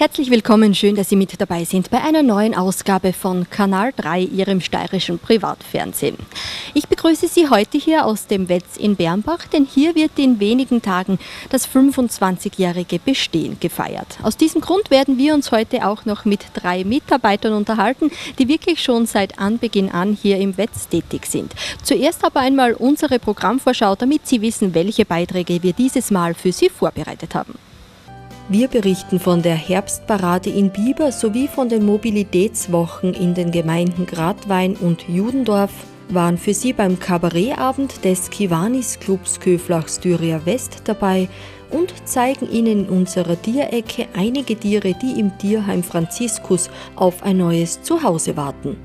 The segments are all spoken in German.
Herzlich willkommen, schön, dass Sie mit dabei sind bei einer neuen Ausgabe von Kanal 3, Ihrem steirischen Privatfernsehen. Ich begrüße Sie heute hier aus dem Wetz in Bernbach, denn hier wird in wenigen Tagen das 25-jährige Bestehen gefeiert. Aus diesem Grund werden wir uns heute auch noch mit 3 Mitarbeitern unterhalten, die wirklich schon seit Anbeginn an hier im Wetz tätig sind. Zuerst aber einmal unsere Programmvorschau, damit Sie wissen, welche Beiträge wir dieses Mal für Sie vorbereitet haben. Wir berichten von der Herbstparade in Bieber sowie von den Mobilitätswochen in den Gemeinden Gratwein und Judendorf, waren für Sie beim Kabarettabend des Kiwanis Clubs Köflach-Styria West dabei und zeigen Ihnen in unserer Tierecke einige Tiere, die im Tierheim Franziskus auf ein neues Zuhause warten.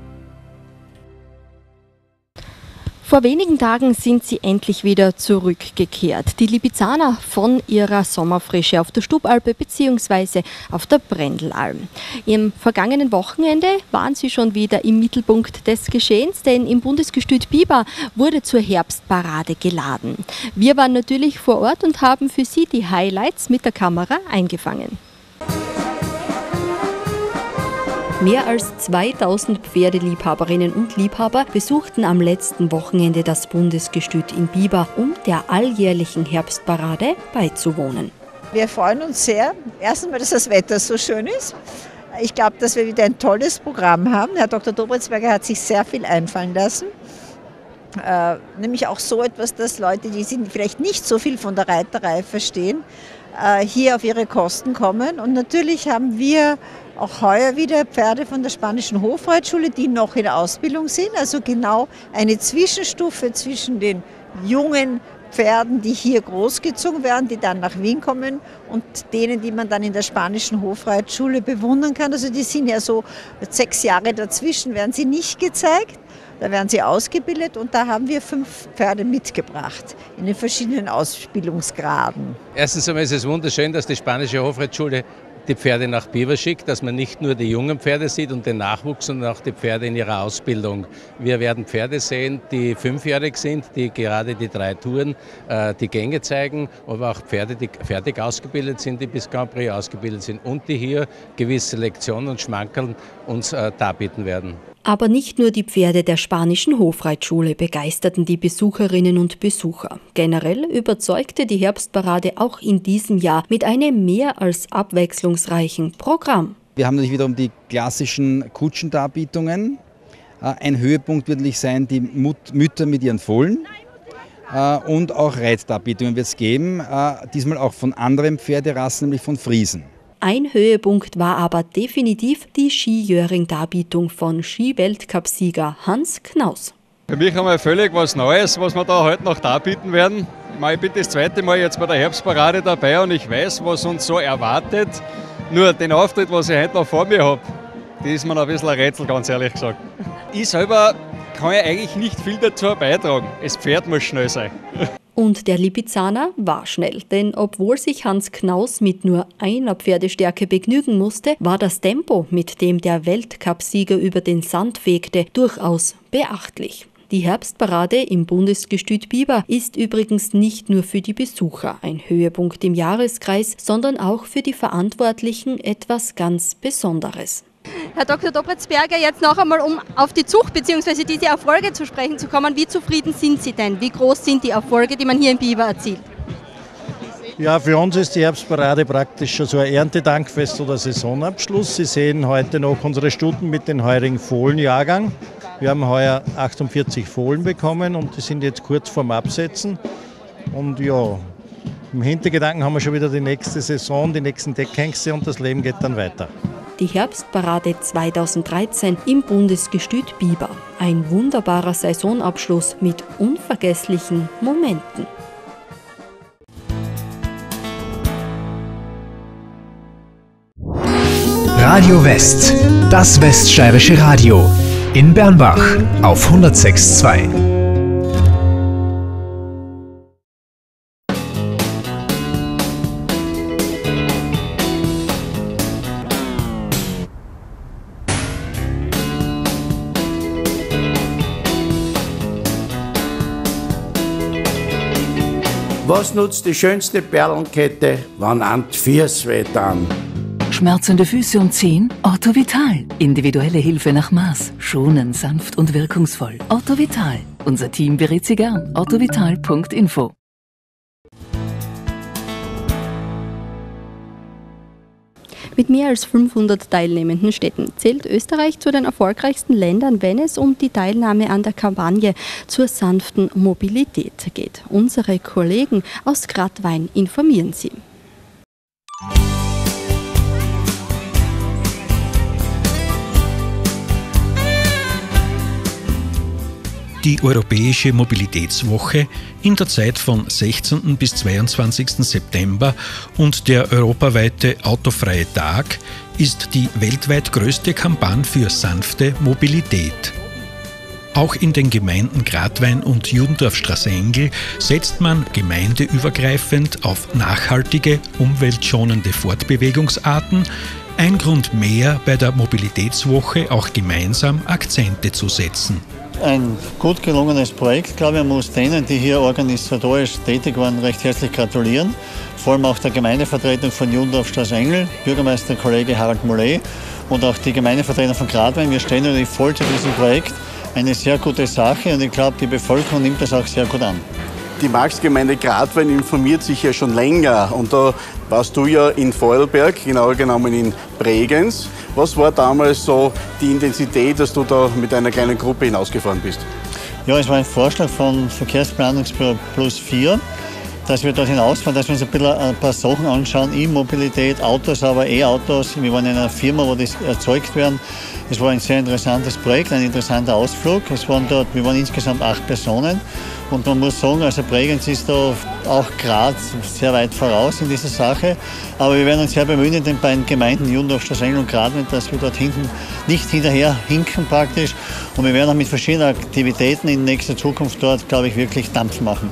Vor wenigen Tagen sind sie endlich wieder zurückgekehrt. Die Lipizzaner von ihrer Sommerfrische auf der Stubalpe bzw. auf der Brendelalm. Im vergangenen Wochenende waren sie schon wieder im Mittelpunkt des Geschehens, denn im Bundesgestüt Bieber wurde zur Herbstparade geladen. Wir waren natürlich vor Ort und haben für Sie die Highlights mit der Kamera eingefangen. Mehr als 2000 Pferdeliebhaberinnen und Liebhaber besuchten am letzten Wochenende das Bundesgestüt in Bieber, um der alljährlichen Herbstparade beizuwohnen. Wir freuen uns sehr. Erstens mal, dass das Wetter so schön ist. Ich glaube, dass wir wieder ein tolles Programm haben. Herr Dr. Dobritzberger hat sich sehr viel einfallen lassen. Nämlich auch so etwas, dass Leute, die vielleicht nicht so viel von der Reiterei verstehen, hier auf ihre Kosten kommen. Und natürlich haben wir auch heuer wieder Pferde von der Spanischen Hofreitschule, die noch in Ausbildung sind. Also genau eine Zwischenstufe zwischen den jungen Pferden, die hier großgezogen werden, die dann nach Wien kommen, und denen, die man dann in der Spanischen Hofreitschule bewundern kann. Also die sind ja so 6 Jahre dazwischen, werden sie nicht gezeigt. Da werden sie ausgebildet und da haben wir 5 Pferde mitgebracht in den verschiedenen Ausbildungsgraden. Erstens einmal ist es wunderschön, dass die Spanische Hofreitschule die Pferde nach Bieber schickt, dass man nicht nur die jungen Pferde sieht und den Nachwuchs, sondern auch die Pferde in ihrer Ausbildung. Wir werden Pferde sehen, die 5-jährig sind, die gerade die 3 Touren, die Gänge zeigen, aber auch Pferde, die fertig ausgebildet sind, die bis Grand Prix ausgebildet sind und die hier gewisse Lektionen und Schmankerl uns darbieten werden. Aber nicht nur die Pferde der Spanischen Hofreitschule begeisterten die Besucherinnen und Besucher. Generell überzeugte die Herbstparade auch in diesem Jahr mit einem mehr als abwechslungsreichen Programm. Wir haben natürlich wiederum die klassischen Kutschendarbietungen. Ein Höhepunkt wird natürlich sein, die Mütter mit ihren Fohlen. Und auch Reitdarbietungen wird es geben, diesmal auch von anderen Pferderassen, nämlich von Friesen. Ein Höhepunkt war aber definitiv die Skijöring-Darbietung von Ski-Weltcup-Sieger Hans Knaus. Für mich einmal völlig was Neues, was wir da heute noch darbieten werden. Ich bin das 2. Mal jetzt bei der Herbstparade dabei und ich weiß, was uns so erwartet. Nur den Auftritt, was ich heute noch vor mir habe, das ist mir noch ein bisschen ein Rätsel, ganz ehrlich gesagt. Ich selber kann ja eigentlich nicht viel dazu beitragen. Das Pferd muss schnell sein. Und der Lipizzaner war schnell, denn obwohl sich Hans Knaus mit nur einer Pferdestärke begnügen musste, war das Tempo, mit dem der Weltcupsieger über den Sand fegte, durchaus beachtlich. Die Herbstparade im Bundesgestüt Bieber ist übrigens nicht nur für die Besucher ein Höhepunkt im Jahreskreis, sondern auch für die Verantwortlichen etwas ganz Besonderes. Herr Dr. Dobritzberger, jetzt noch einmal, um auf die Zucht bzw. diese Erfolge zu sprechen zu kommen. Wie zufrieden sind Sie denn? Wie groß sind die Erfolge, die man hier in Bieber erzielt? Ja, für uns ist die Herbstparade praktisch schon so ein Erntedankfest oder Saisonabschluss. Sie sehen heute noch unsere Stunden mit dem heurigen Fohlenjahrgang. Wir haben heuer 48 Fohlen bekommen und die sind jetzt kurz vorm Absetzen. Und ja, im Hintergedanken haben wir schon wieder die nächste Saison, die nächsten Deckhengste und das Leben geht dann weiter. Die Herbstparade 2013 im Bundesgestüt Bieber. Ein wunderbarer Saisonabschluss mit unvergesslichen Momenten. Radio West, das weststeirische Radio. In Bernbach auf 106.2. Was nutzt die schönste Perlenkette, wenn an die Füße weh tun? Schmerzende Füße und Zehen? Orthovital. Individuelle Hilfe nach Maß. Schonend, sanft und wirkungsvoll. Orthovital. Unser Team berät Sie gern. orthovital.info. Mit mehr als 500 teilnehmenden Städten zählt Österreich zu den erfolgreichsten Ländern, wenn es um die Teilnahme an der Kampagne zur sanften Mobilität geht. Unsere Kollegen aus Gratwein informieren Sie. Die Europäische Mobilitätswoche in der Zeit von 16. bis 22. September und der europaweite Autofreie Tag ist die weltweit größte Kampagne für sanfte Mobilität. Auch in den Gemeinden Gratwein und Judendorf-Straßengl setzt man gemeindeübergreifend auf nachhaltige, umweltschonende Fortbewegungsarten. Ein Grund mehr, bei der Mobilitätswoche auch gemeinsam Akzente zu setzen. Ein gut gelungenes Projekt, glaube ich. Man muss denen, die hier organisatorisch tätig waren, recht herzlich gratulieren. Vor allem auch der Gemeindevertretung von Judendorf-Straßengl, Bürgermeister Kollege Harald Mollet und auch die Gemeindevertretung von Gratwein. Wir stehen natürlich voll zu diesem Projekt. Eine sehr gute Sache und ich glaube, die Bevölkerung nimmt das auch sehr gut an. Die Marktgemeinde Gratwein informiert sich ja schon länger und da warst du ja in Vorarlberg, genauer genommen in Bregenz. Was war damals so die Intensität, dass du da mit einer kleinen Gruppe hinausgefahren bist? Ja, es war ein Vorschlag von Verkehrsplanungsbüro Plus 4, dass wir dort hinausfahren, dass wir uns ein paar Sachen anschauen, E-Mobilität, Autos, aber E-Autos. Wir waren in einer Firma, wo das erzeugt werden. Es war ein sehr interessantes Projekt, ein interessanter Ausflug. Wir waren insgesamt 8 Personen. Und man muss sagen, also Bregenz ist da auch gerade sehr weit voraus in dieser Sache. Aber wir werden uns sehr bemühen in den beiden Gemeinden Judendorf-Straßengl und Gratwein, dass wir dort hinten nicht hinterher hinken praktisch. Und wir werden auch mit verschiedenen Aktivitäten in nächster Zukunft dort, glaube ich, wirklich Dampf machen.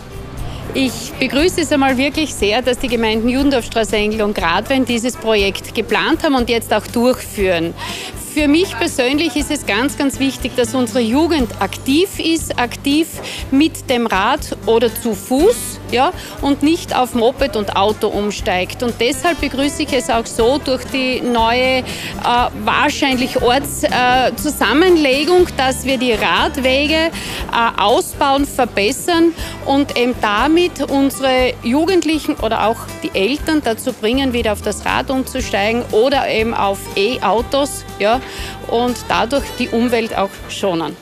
Ich begrüße es einmal wirklich sehr, dass die Gemeinden Judendorf-Straßengl und Gratwein dieses Projekt geplant haben und jetzt auch durchführen. Für mich persönlich ist es ganz, ganz wichtig, dass unsere Jugend aktiv ist, aktiv mit dem Rad oder zu Fuß, ja, und nicht auf Moped und Auto umsteigt. Und deshalb begrüße ich es auch so durch die neue, wahrscheinlich Ortszusammenlegung, dass wir die Radwege ausbauen, verbessern und eben damit unsere Jugendlichen oder auch die Eltern dazu bringen, wieder auf das Rad umzusteigen oder eben auf E-Autos, ja, und dadurch die Umwelt auch schonen.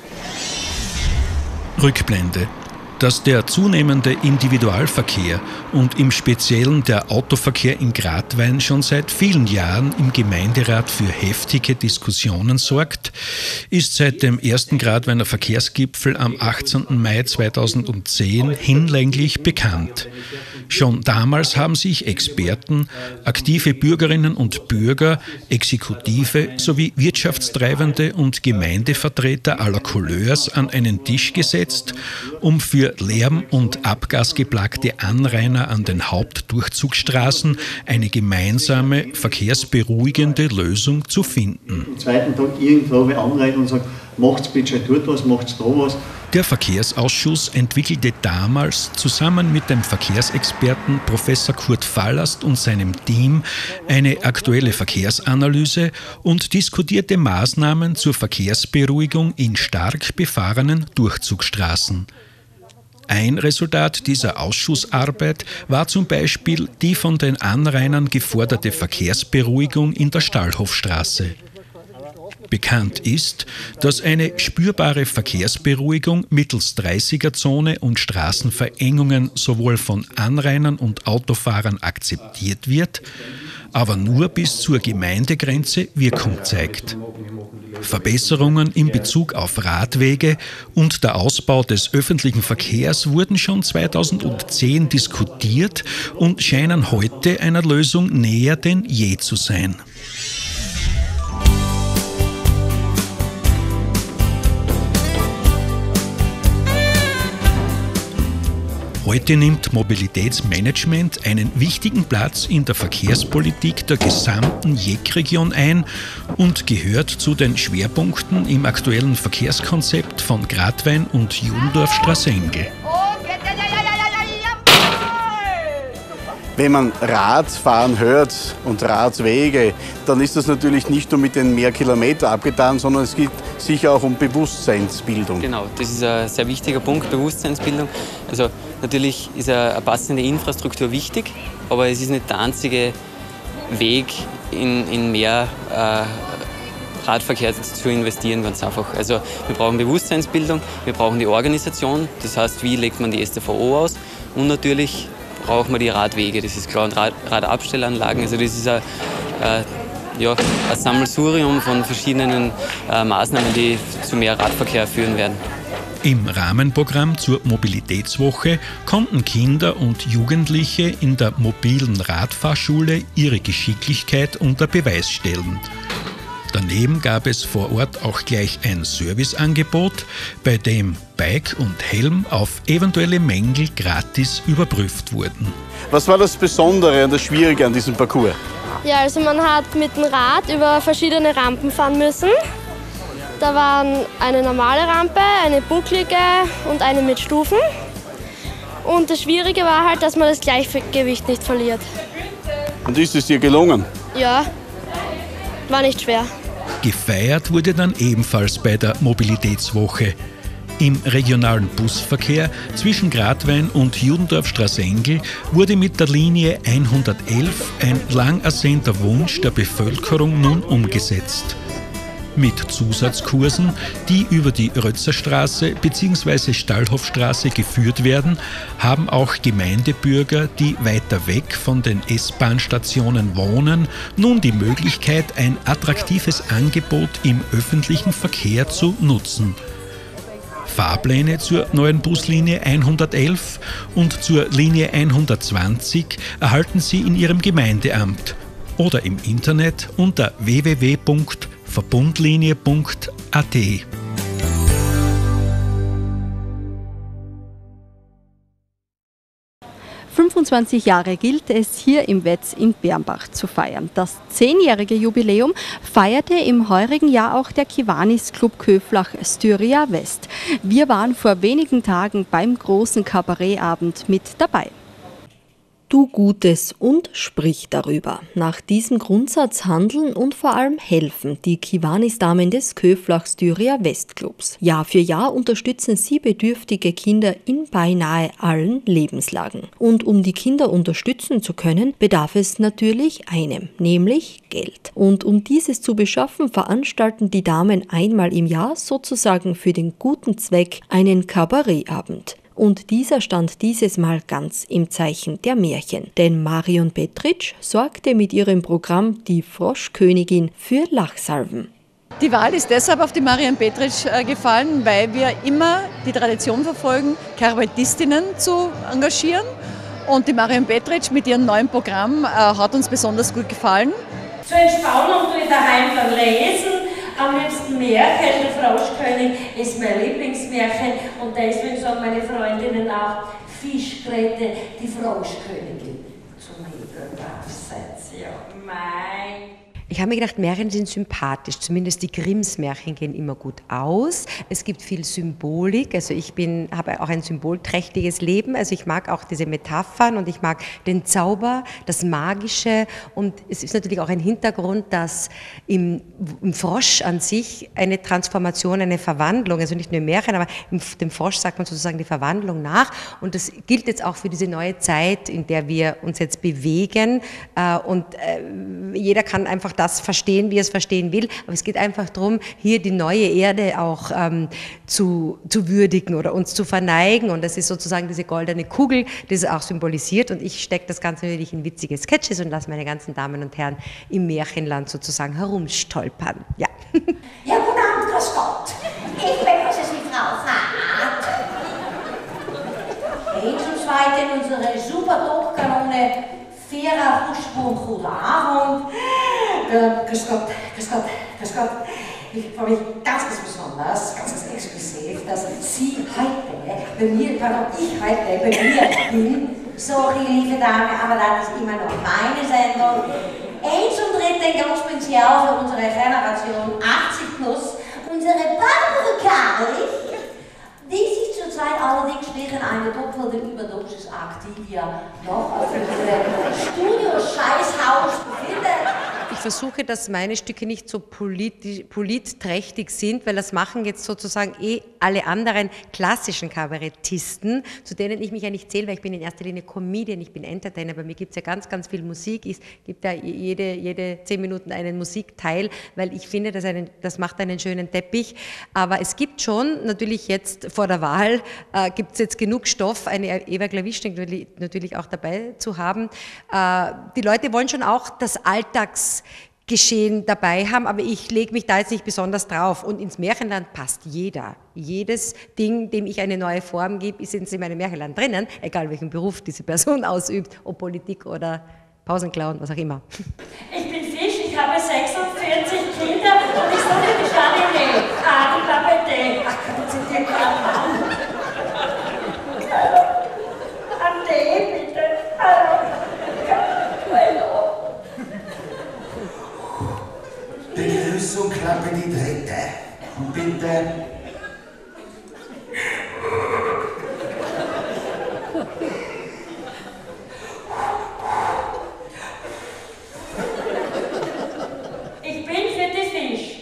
Rückblende. Dass der zunehmende Individualverkehr und im Speziellen der Autoverkehr in Gratwein schon seit vielen Jahren im Gemeinderat für heftige Diskussionen sorgt, ist seit dem ersten Gratweiner Verkehrsgipfel am 18. Mai 2010 hinlänglich bekannt. Schon damals haben sich Experten, aktive Bürgerinnen und Bürger, Exekutive sowie Wirtschaftstreibende und Gemeindevertreter aller Couleurs an einen Tisch gesetzt, um für lärm- und abgasgeplagte Anrainer an den Hauptdurchzugsstraßen eine gemeinsame, verkehrsberuhigende Lösung zu finden. Am zweiten Tag irgendwo wer anreitet und sagt, macht's bitte dort was, macht's da was. Der Verkehrsausschuss entwickelte damals zusammen mit dem Verkehrsexperten Professor Kurt Fallast und seinem Team eine aktuelle Verkehrsanalyse und diskutierte Maßnahmen zur Verkehrsberuhigung in stark befahrenen Durchzugsstraßen. Ein Resultat dieser Ausschussarbeit war zum Beispiel die von den Anrainern geforderte Verkehrsberuhigung in der Stahlhofstraße. Bekannt ist, dass eine spürbare Verkehrsberuhigung mittels 30er-Zone und Straßenverengungen sowohl von Anrainern und Autofahrern akzeptiert wird, aber nur bis zur Gemeindegrenze Wirkung zeigt. Verbesserungen in Bezug auf Radwege und der Ausbau des öffentlichen Verkehrs wurden schon 2010 diskutiert und scheinen heute einer Lösung näher denn je zu sein. Heute nimmt Mobilitätsmanagement einen wichtigen Platz in der Verkehrspolitik der gesamten Jeck-Region ein und gehört zu den Schwerpunkten im aktuellen Verkehrskonzept von Gratwein und Judendorf-Straßengl. Wenn man Radfahren hört und Radwege, dann ist das natürlich nicht nur mit den mehr Kilometer abgetan, sondern es geht sicher auch um Bewusstseinsbildung. Genau, das ist ein sehr wichtiger Punkt, Bewusstseinsbildung. Also natürlich ist eine passende Infrastruktur wichtig, aber es ist nicht der einzige Weg, in mehr Radverkehr zu investieren, ganz einfach. Also wir brauchen Bewusstseinsbildung, wir brauchen die Organisation, das heißt, wie legt man die STVO aus, und natürlich brauchen wir die Radwege, das ist klar, und Radabstellanlagen. Also das ist ein Sammelsurium von verschiedenen Maßnahmen, die zu mehr Radverkehr führen werden. Im Rahmenprogramm zur Mobilitätswoche konnten Kinder und Jugendliche in der mobilen Radfahrschule ihre Geschicklichkeit unter Beweis stellen. Daneben gab es vor Ort auch gleich ein Serviceangebot, bei dem Bike und Helm auf eventuelle Mängel gratis überprüft wurden. Was war das Besondere und das Schwierige an diesem Parcours? Ja, also man hat mit dem Rad über verschiedene Rampen fahren müssen. Da waren eine normale Rampe, eine bucklige und eine mit Stufen. Und das Schwierige war halt, dass man das Gleichgewicht nicht verliert. Und ist es dir gelungen? Ja, war nicht schwer. Gefeiert wurde dann ebenfalls bei der Mobilitätswoche. Im regionalen Busverkehr zwischen Gradwein und Judendorf-Straßengl wurde mit der Linie 111 ein lang ersehnter Wunsch der Bevölkerung nun umgesetzt. Mit Zusatzkursen, die über die Rötzerstraße bzw. Stallhofstraße geführt werden, haben auch Gemeindebürger, die weiter weg von den S-Bahn-Stationen wohnen, nun die Möglichkeit, ein attraktives Angebot im öffentlichen Verkehr zu nutzen. Fahrpläne zur neuen Buslinie 111 und zur Linie 120 erhalten Sie in Ihrem Gemeindeamt oder im Internet unter www.verbundlinie.at. 25 Jahre gilt es hier im Wetz in Bernbach zu feiern. Das 10-jährige Jubiläum feierte im heurigen Jahr auch der Kiwanis Club Köflach Styria West. Wir waren vor wenigen Tagen beim großen Kabarettabend mit dabei. Tu Gutes und sprich darüber. Nach diesem Grundsatz handeln und vor allem helfen die Kiwanis-Damen des Köflach Styria Westclubs. Jahr für Jahr unterstützen sie bedürftige Kinder in beinahe allen Lebenslagen. Und um die Kinder unterstützen zu können, bedarf es natürlich einem, nämlich Geld. Und um dieses zu beschaffen, veranstalten die Damen einmal im Jahr sozusagen für den guten Zweck einen Kabarettabend. Und dieser stand dieses Mal ganz im Zeichen der Märchen. Denn Marion Petritsch sorgte mit ihrem Programm Die Froschkönigin für Lachsalven. Die Wahl ist deshalb auf die Marion Petritsch gefallen, weil wir immer die Tradition verfolgen, Kabarettistinnen zu engagieren. Und die Marion Petritsch mit ihrem neuen Programm hat uns besonders gut gefallen. Zur Entspannung tue ich daheim dann lesen. Am liebsten Märchen, der Froschkönig ist mein Lieblingsmärchen und deswegen sagen meine Freundinnen auch Fischgrete, die Froschkönigin. Zum Himmel, seid ihr, mein. Ich habe mir gedacht, Märchen sind sympathisch, zumindest die Grimms Märchen gehen immer gut aus. Es gibt viel Symbolik, also habe auch ein symbolträchtiges Leben, also ich mag auch diese Metaphern und ich mag den Zauber, das Magische, und es ist natürlich auch ein Hintergrund, dass im Frosch an sich eine Transformation, eine Verwandlung, also nicht nur im Märchen, aber dem Frosch sagt man sozusagen die Verwandlung nach, und das gilt jetzt auch für diese neue Zeit, in der wir uns jetzt bewegen, und jeder kann einfach das verstehen, wie er es verstehen will. Aber es geht einfach darum, hier die neue Erde auch zu würdigen oder uns zu verneigen. Und das ist sozusagen diese goldene Kugel, die es auch symbolisiert. Und ich stecke das Ganze natürlich in witzige Sketches und lasse meine ganzen Damen und Herren im Märchenland sozusagen herumstolpern. Ja. Ja, guten Abend, grüß Gott. Ich begrüße Sie, Frau Fahrt. Eins in unsere super Topkanone Vera Huschbund, guten Abend. Grüß Gott, grüß Gott, grüß Gott. Ich freue mich ganz besonders, ganz exklusiv, dass Sie heute bei mir, ich heute bei mir bin. Sorry, liebe Dame, aber das ist immer noch meine Sendung. Eins und dritte ganz speziell für unsere Generation 80+, unsere Barbara Karlich, die sich zurzeit Zeit allerdings stehen eine doppelte Überdosis Activia noch auf unserem Studio-Scheißhaus befindet. Ich versuche, dass meine Stücke nicht so politträchtig sind, weil das machen jetzt sozusagen alle anderen klassischen Kabarettisten, zu denen ich mich ja nicht zähle, weil ich bin in erster Linie Comedian, ich bin Entertainer. Bei mir gibt es ja ganz, ganz viel Musik. Es gibt ja jede 10 Minuten einen Musikteil, weil ich finde, das macht einen schönen Teppich. Aber es gibt schon, natürlich jetzt vor der Wahl, gibt es jetzt genug Stoff, eine Eva Klawischnik natürlich auch dabei zu haben. Die Leute wollen schon auch das Alltagsgeschehen dabei haben, aber ich lege mich da jetzt nicht besonders drauf. Und ins Märchenland passt jeder. Jedes Ding, dem ich eine neue Form gebe, ist in meinem Märchenland drinnen, egal welchen Beruf diese Person ausübt, ob Politik oder Pausenclown, was auch immer. Ich bin Fisch, ich habe 46 Kinder und ich suche die Stadionee. Die Papete. Ach, das sind die Mann. An dem, bitte. Hallo. Begrüßung, Klappe die dritte. Und bitte. Ich bin für die Fisch.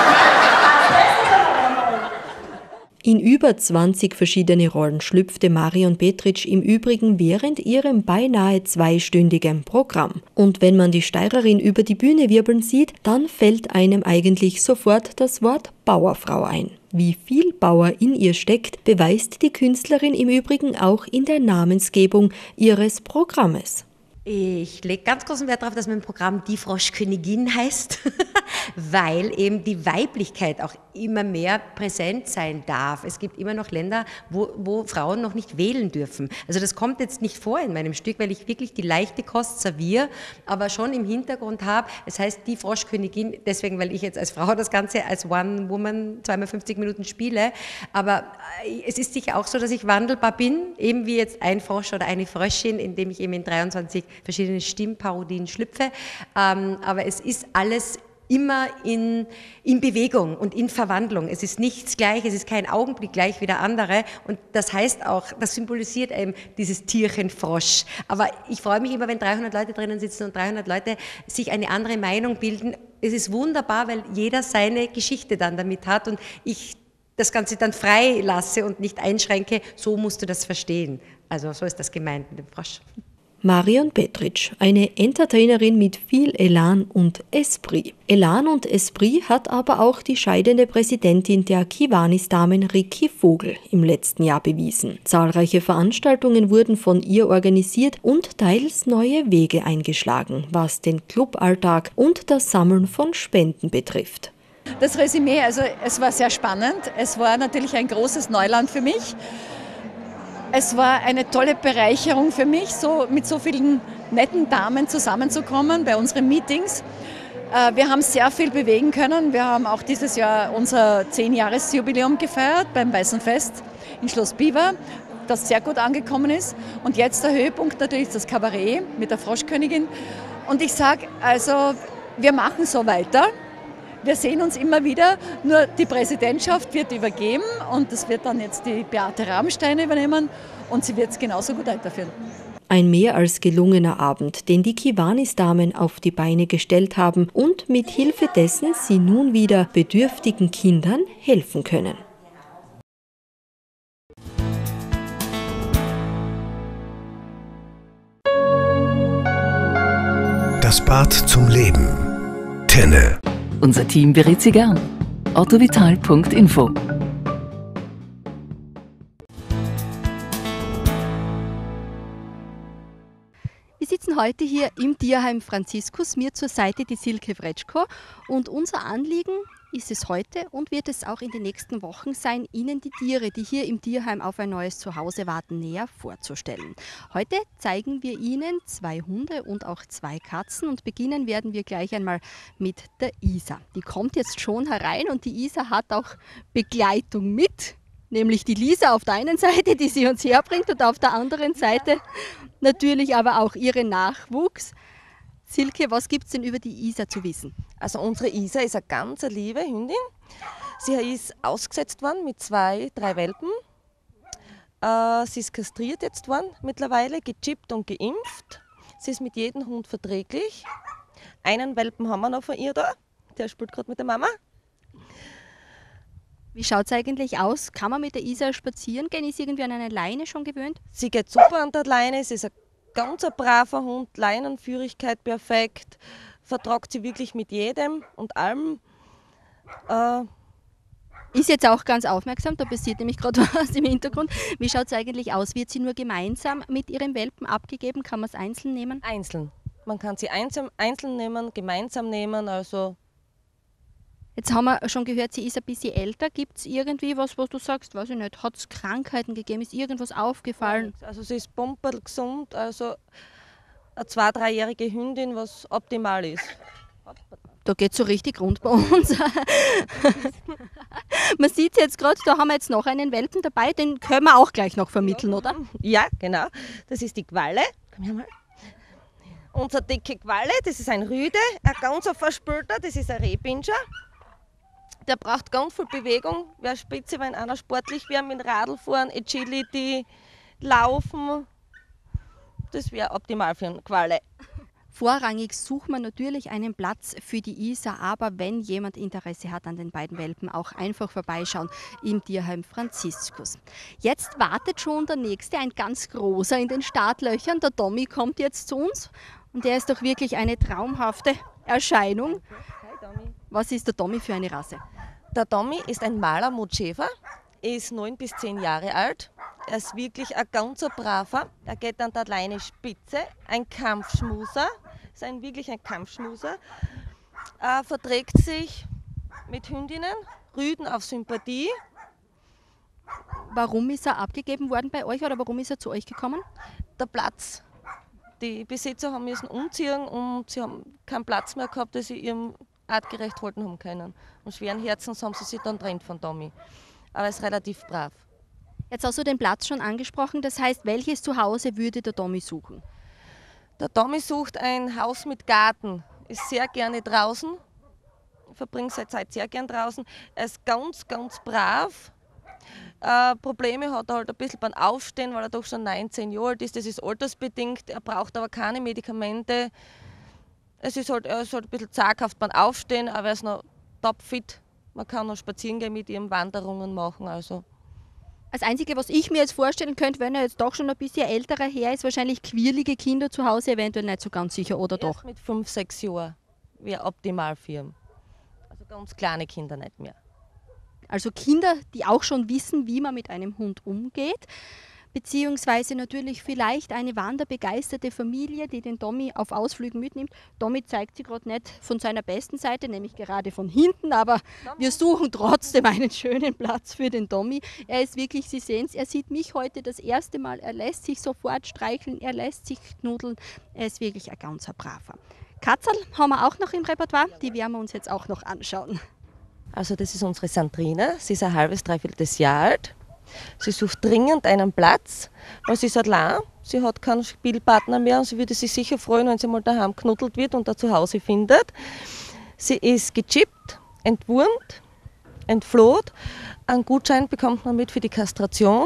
In über 20 verschiedene Rollen schlüpfte Marion Petric im Übrigen während ihrem beinahe 2-stündigen Programm. Und wenn man die Steirerin über die Bühne wirbeln sieht, dann fällt einem eigentlich sofort das Wort Bauerfrau ein. Wie viel Bauer in ihr steckt, beweist die Künstlerin im Übrigen auch in der Namensgebung ihres Programmes. Ich lege ganz großen Wert darauf, dass mein Programm Die Froschkönigin heißt, weil eben die Weiblichkeit auch immer mehr präsent sein darf. Es gibt immer noch Länder, wo Frauen noch nicht wählen dürfen. Also das kommt jetzt nicht vor in meinem Stück, weil ich wirklich die leichte Kost serviere, aber schon im Hintergrund habe. Es heißt Die Froschkönigin, deswegen, weil ich jetzt als Frau das Ganze als One-Woman 2x50 Minuten spiele. Aber es ist sicher auch so, dass ich wandelbar bin, eben wie jetzt ein Frosch oder eine Fröschin, indem ich eben in 23 verschiedene Stimmparodien schlüpfe. Aber es ist alles immer in Bewegung und in Verwandlung. Es ist nichts gleich, es ist kein Augenblick gleich wie der andere. Und das heißt auch, das symbolisiert eben dieses Tierchen Frosch. Aber ich freue mich immer, wenn 300 Leute drinnen sitzen und 300 Leute sich eine andere Meinung bilden. Es ist wunderbar, weil jeder seine Geschichte dann damit hat und ich das Ganze dann frei lasse und nicht einschränke, so musst du das verstehen. Also so ist das gemeint mit dem Frosch. Marion Petric, eine Entertainerin mit viel Elan und Esprit. Elan und Esprit hat aber auch die scheidende Präsidentin der Kiwanis-Damen Ricky Vogel im letzten Jahr bewiesen. Zahlreiche Veranstaltungen wurden von ihr organisiert und teils neue Wege eingeschlagen, was den Cluballtag und das Sammeln von Spenden betrifft. Das Resümee, also es war sehr spannend. Es war natürlich ein großes Neuland für mich. Es war eine tolle Bereicherung für mich, so mit so vielen netten Damen zusammenzukommen bei unseren Meetings. Wir haben sehr viel bewegen können. Wir haben auch dieses Jahr unser 10-Jahres-Jubiläum gefeiert beim Weißen Fest in Schloss Biber, das sehr gut angekommen ist. Und jetzt der Höhepunkt natürlich das Kabarett mit der Froschkönigin. Und ich sage also, wir machen so weiter. Wir sehen uns immer wieder, nur die Präsidentschaft wird übergeben und das wird dann jetzt die Beate Rabenstein übernehmen und sie wird es genauso gut weiterführen. Ein mehr als gelungener Abend, den die Kiwanis-Damen auf die Beine gestellt haben und mit Hilfe dessen sie nun wieder bedürftigen Kindern helfen können. Das Bad zum Leben. Tenne. Unser Team berät Sie gern. orthovital.info. Wir sitzen heute hier im Tierheim Franziskus, mir zur Seite die Silke Wretschko und unser Anliegen ist es heute und wird es auch in den nächsten Wochen sein, Ihnen die Tiere, die hier im Tierheim auf ein neues Zuhause warten, näher vorzustellen. Heute zeigen wir Ihnen 2 Hunde und auch 2 Katzen und beginnen werden wir gleich einmal mit der Isa. Die kommt jetzt schon herein und die Isa hat auch Begleitung mit, nämlich die Lisa auf der einen Seite, die sie uns herbringt und auf der anderen Seite natürlich aber auch ihren Nachwuchs. Silke, was gibt es denn über die Isa zu wissen? Also unsere Isa ist eine ganz liebe Hündin. Sie ist ausgesetzt worden mit 2, 3 Welpen. Sie ist kastriert jetzt worden mittlerweile, gechippt und geimpft. Sie ist mit jedem Hund verträglich. Einen Welpen haben wir noch von ihr da, der spielt gerade mit der Mama. Wie schaut es eigentlich aus? Kann man mit der Isa spazieren gehen? Ist sie irgendwie an eine Leine schon gewöhnt? Sie geht super an der Leine, sie ist ein ganz braver Hund, Leinenführigkeit perfekt, vertragt sie wirklich mit jedem und allem. Ist jetzt auch ganz aufmerksam, da passiert nämlich gerade was im Hintergrund. Wie schaut es eigentlich aus? Wird sie nur gemeinsam mit ihrem Welpen abgegeben? Kann man es einzeln nehmen? Einzeln. Man kann sie einzeln nehmen, gemeinsam nehmen, also. Jetzt haben wir schon gehört, sie ist ein bisschen älter. Gibt es irgendwie was du sagst, weiß ich nicht, hat es Krankheiten gegeben, ist irgendwas aufgefallen? Also sie ist pumperlgesund, also eine 2-3-jährige Hündin, was optimal ist. Da geht es so richtig rund bei uns. Man sieht es jetzt gerade, da haben wir jetzt noch einen Welpen dabei, den können wir auch gleich noch vermitteln, oder? Ja, genau. Das ist die Qualle. Komm her mal. Unser dicke Qualle, das ist ein Rüde, ein ganz verspülter, das ist ein Rehpinscher. Der braucht ganz viel Bewegung. Wäre spitze, wenn einer sportlich wäre mit Radl fahren, Agility, Laufen. Das wäre optimal für einen Qualle. Vorrangig sucht man natürlich einen Platz für die Isa, aber wenn jemand Interesse hat an den beiden Welpen, auch einfach vorbeischauen im Tierheim Franziskus. Jetzt wartet schon der nächste, ein ganz großer in den Startlöchern. Der Tommy kommt jetzt zu uns und der ist doch wirklich eine traumhafte Erscheinung. Was ist der Tommy für eine Rasse? Der Tommy ist ein Malamutschäfer, ist 9 bis 10 Jahre alt. Er ist wirklich ein ganz braver. Er geht an der Leine spitze, ein Kampfschmuser, ist wirklich ein Kampfschmuser. Er verträgt sich mit Hündinnen, Rüden auf Sympathie. Warum ist er abgegeben worden bei euch oder warum ist er zu euch gekommen? Der Platz. Die Besitzer haben müssen umziehen und sie haben keinen Platz mehr gehabt, dass sie ihrem artgerecht halten haben können. Und schweren Herzens haben sie sich dann getrennt von Tommy. Aber er ist relativ brav. Jetzt hast du den Platz schon angesprochen, das heißt, welches Zuhause würde der Tommy suchen? Der Tommy sucht ein Haus mit Garten, ist sehr gerne draußen, verbringt seine Zeit sehr gern draußen. Er ist ganz, ganz brav. Probleme hat er halt ein bisschen beim Aufstehen, weil er doch schon 19 Jahre alt ist. Das ist altersbedingt, er braucht aber keine Medikamente. Er ist halt ein bisschen zaghaft beim Aufstehen, aber er ist noch topfit. Man kann noch spazieren gehen mit ihm, Wanderungen machen. Also. Das Einzige, was ich mir jetzt vorstellen könnte, wenn er jetzt doch schon ein bisschen älterer her ist, wahrscheinlich quirlige Kinder zu Hause, eventuell nicht so ganz sicher, oder Erst doch? Mit 5, 6 Jahren wäre optimal für ihn. Also ganz kleine Kinder nicht mehr. Also Kinder, die auch schon wissen, wie man mit einem Hund umgeht, beziehungsweise natürlich vielleicht eine wanderbegeisterte Familie, die den Tommy auf Ausflügen mitnimmt. Tommy zeigt sich gerade nicht von seiner besten Seite, nämlich gerade von hinten, aber wir suchen trotzdem einen schönen Platz für den Tommy. Er ist wirklich, Sie sehen es, er sieht mich heute das erste Mal, er lässt sich sofort streicheln, er lässt sich knuddeln, er ist wirklich ein ganz braver. Katzel haben wir auch noch im Repertoire, die werden wir uns jetzt auch noch anschauen. Also das ist unsere Sandrina, sie ist ein halbes, dreiviertel Jahr alt. Sie sucht dringend einen Platz, weil sie ist allein, sie hat keinen Spielpartner mehr und sie würde sich sicher freuen, wenn sie mal daheim knuddelt wird und da zu Hause findet. Sie ist gechippt, entwurmt, entfloht. Einen Gutschein bekommt man mit für die Kastration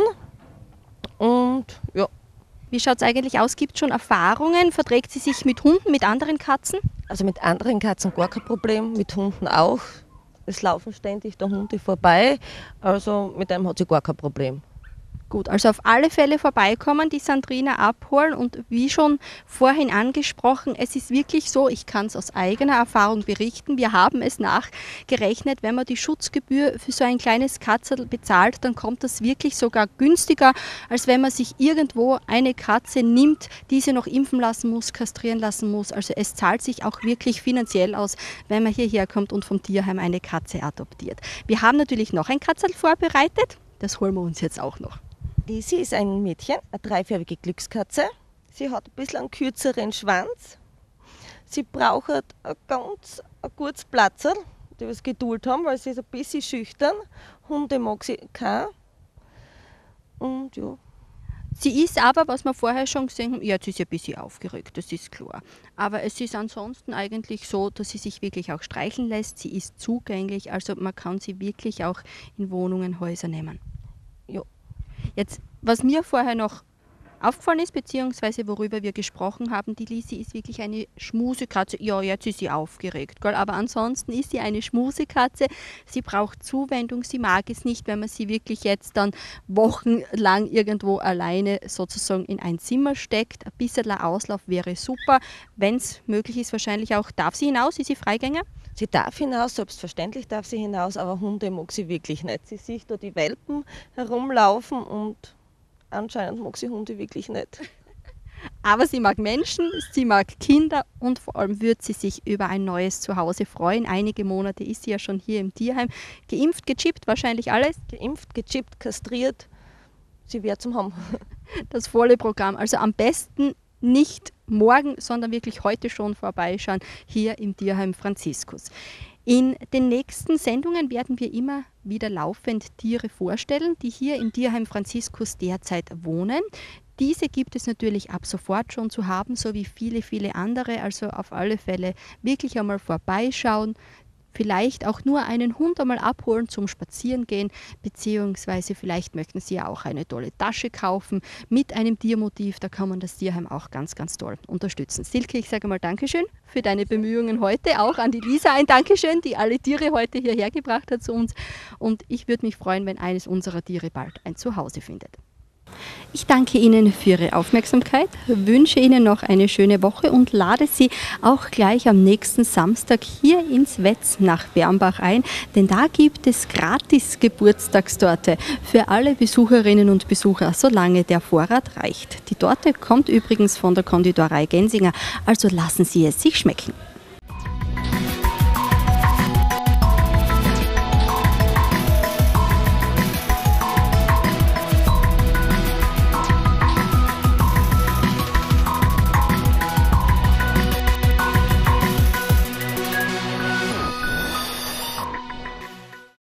und ja. Wie schaut es eigentlich aus? Gibt es schon Erfahrungen? Verträgt sie sich mit Hunden, mit anderen Katzen? Also mit anderen Katzen gar kein Problem, mit Hunden auch. Es laufen ständig der Hunde vorbei, also mit dem hat sie gar kein Problem. Gut, also auf alle Fälle vorbeikommen, die Sandrina abholen und wie schon vorhin angesprochen, es ist wirklich so, ich kann es aus eigener Erfahrung berichten, wir haben es nachgerechnet, wenn man die Schutzgebühr für so ein kleines Katzel bezahlt, dann kommt das wirklich sogar günstiger, als wenn man sich irgendwo eine Katze nimmt, diese noch impfen lassen muss, kastrieren lassen muss. Also es zahlt sich auch wirklich finanziell aus, wenn man hierher kommt und vom Tierheim eine Katze adoptiert. Wir haben natürlich noch ein Katzel vorbereitet, das holen wir uns jetzt auch noch. Lisi ist ein Mädchen, eine dreifarbige Glückskatze. Sie hat ein bisschen einen kürzeren Schwanz. Sie braucht ein gutes Platzerl, die was Geduld haben, weil sie ist ein bisschen schüchtern. Hunde mag sie keinen. Und ja. Sie ist aber, was wir vorher schon gesehen haben, jetzt ist sie ein bisschen aufgeregt, das ist klar. Aber es ist ansonsten eigentlich so, dass sie sich wirklich auch streicheln lässt. Sie ist zugänglich, also man kann sie wirklich auch in Wohnungen, Häuser nehmen. Ja. Jetzt Was mir vorher noch aufgefallen ist, beziehungsweise worüber wir gesprochen haben, die Lisi ist wirklich eine Schmusekatze. Ja, jetzt ist sie aufgeregt, gell? Aber ansonsten ist sie eine Schmusekatze. Sie braucht Zuwendung, sie mag es nicht, wenn man sie wirklich jetzt dann wochenlang irgendwo alleine sozusagen in ein Zimmer steckt. Ein bisschen Auslauf wäre super. Wenn es möglich ist, wahrscheinlich auch, darf sie hinaus? Ist sie Freigänger? Sie darf hinaus, selbstverständlich darf sie hinaus, aber Hunde mag sie wirklich nicht. Sie sieht da die Welpen herumlaufen und anscheinend mag sie Hunde wirklich nicht. Aber sie mag Menschen, sie mag Kinder und vor allem wird sie sich über ein neues Zuhause freuen. Einige Monate ist sie ja schon hier im Tierheim. Geimpft, gechippt, wahrscheinlich alles? Geimpft, gechippt, kastriert. Sie wäre zum Haben. Das volle Programm. Also am besten nicht morgen, sondern wirklich heute schon vorbeischauen hier im Tierheim Franziskus. In den nächsten Sendungen werden wir immer wieder laufend Tiere vorstellen, die hier im Tierheim Franziskus derzeit wohnen. Diese gibt es natürlich ab sofort schon zu haben, so wie viele, viele andere. Also auf alle Fälle wirklich einmal vorbeischauen. Vielleicht auch nur einen Hund einmal abholen zum Spazierengehen, beziehungsweise vielleicht möchten Sie ja auch eine tolle Tasche kaufen mit einem Tiermotiv. Da kann man das Tierheim auch ganz, ganz toll unterstützen. Silke, ich sage mal Dankeschön für deine Bemühungen heute. Auch an die Lisa ein Dankeschön, die alle Tiere heute hierher gebracht hat zu uns. Und ich würde mich freuen, wenn eines unserer Tiere bald ein Zuhause findet. Ich danke Ihnen für Ihre Aufmerksamkeit, wünsche Ihnen noch eine schöne Woche und lade Sie auch gleich am nächsten Samstag hier ins Wetz nach Bernbach ein, denn da gibt es gratis Geburtstagstorte für alle Besucherinnen und Besucher, solange der Vorrat reicht. Die Torte kommt übrigens von der Konditorei Gensinger, also lassen Sie es sich schmecken.